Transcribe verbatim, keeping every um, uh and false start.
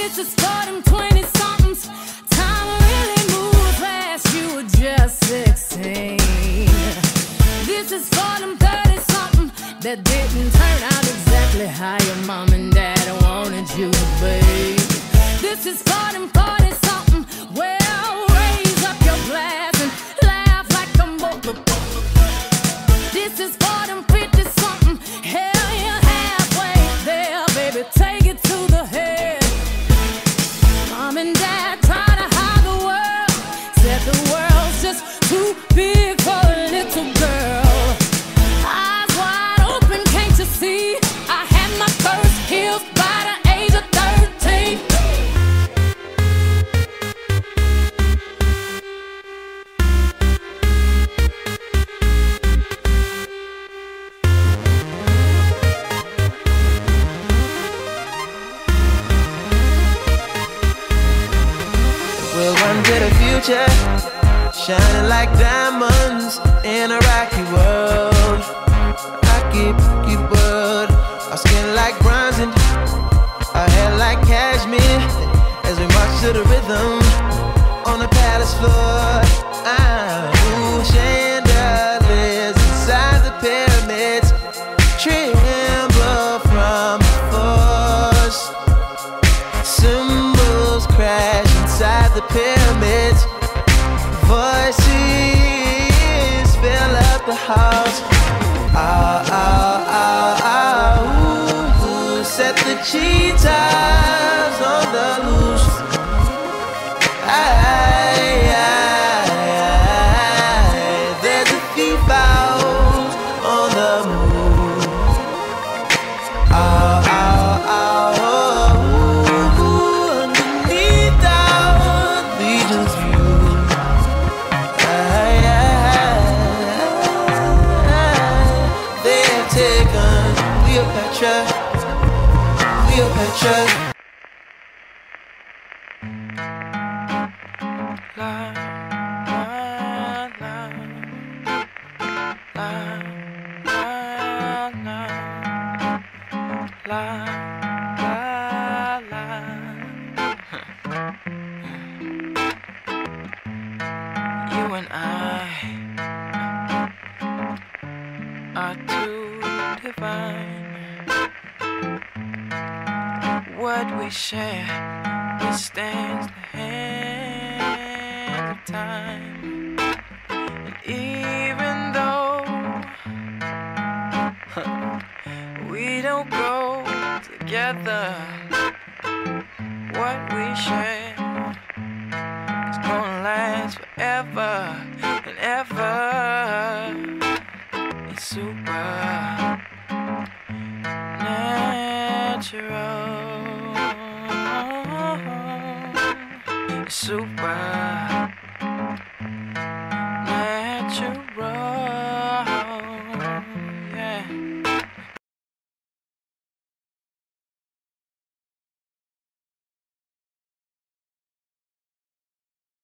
This is for them twenty-somethings. Time really moves fast, you were just sixteen. This is for them thirty-something that didn't turn out exactly how your mom and dad wanted you to be. This is for them forty-something. Well, raise up your glass and laugh like a mother. This is for them fifty-something. Hell, you're halfway there, baby. Take it to the head. Mom and dad try to hide the world. Said the world's just too big for a little girl. Eyes wide open, can't you see? I had my first kiss by the age of thirteen. We'll run to the future, shining like diamonds in a rocky world. Rocky, rocky world. Our skin like bronze and our hair like cashmere as we march to the rhythm on the palace floor. Ah, ooh, chandeliers inside the pyramids tremble from the force. Symbols crash inside the pyramids. Voices fill up the house. Ah, ah, ah, ah, ooh, ooh. Set the cheetahs on the loose. Aye, aye, aye. There's a thief out on the move. Ah, ah, ah, oh, ooh, underneath our legion's view. Aye, aye, aye. They have taken Cleopatra, Cleopatra. La, la, la, la, la, la, la, la. You and I are too divine. What we share withstands the hand of time. And even though we don't go together, what we share is gonna last forever and ever. It's super natural. It's super natural.